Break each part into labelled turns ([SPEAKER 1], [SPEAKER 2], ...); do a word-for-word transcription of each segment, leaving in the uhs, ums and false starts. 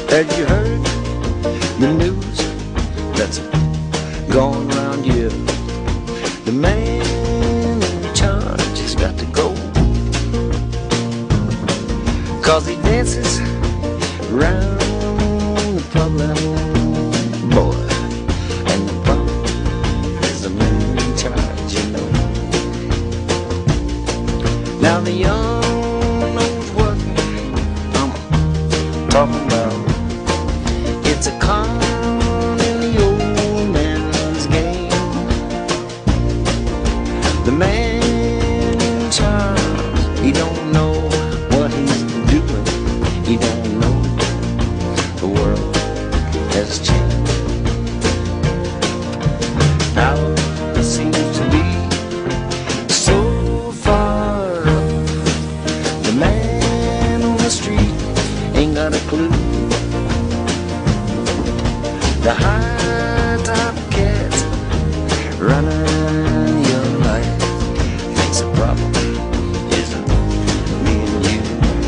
[SPEAKER 1] Have you heard the news that's going around here? The man in charge has got to go, 'cause he dances around the public, boy. And the problem is the man in charge, you know. Now the young knows what I'm talking about. It's a con in the old man's game. The man in charge, he don't know what he's doing. He don't know the world has changed. Now it seems to be so far up. The man on the street ain't got a clue. The high-top cats running your life thinks the problem isn't me and you.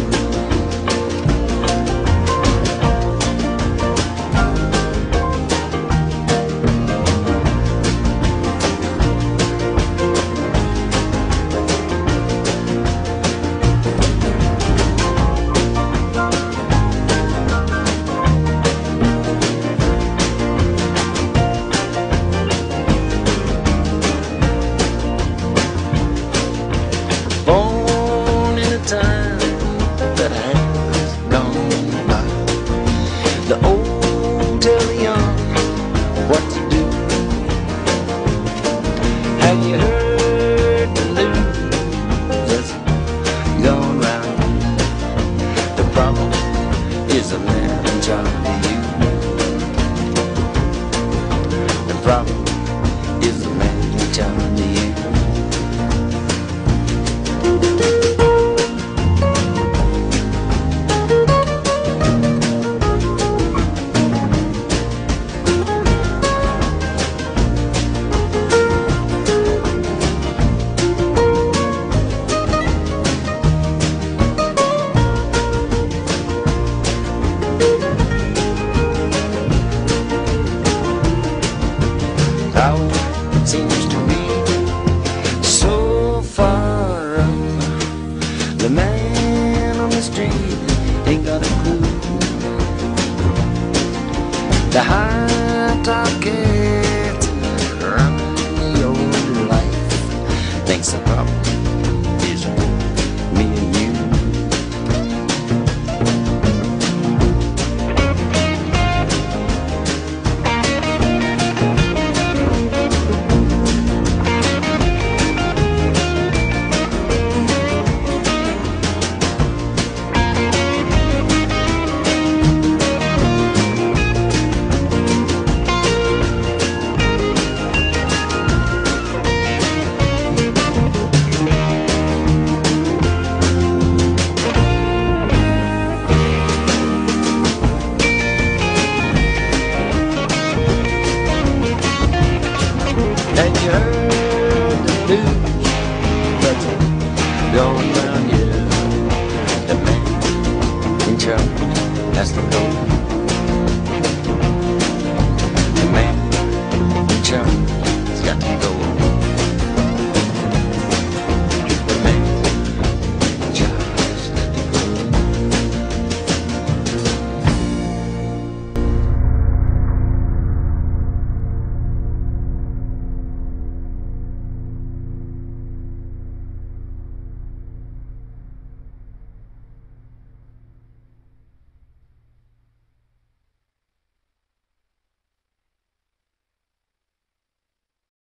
[SPEAKER 1] Born in a time that has gone by. The old tell the young what to do. Have you heard the news that's gone round? The problem is the man in charge of you. The problem is the man in charge of you. How it seems to be so far up. The man on the street ain't got a clue. The high-top cat running your life thinks the problem is me and you. And you heard the news that's gone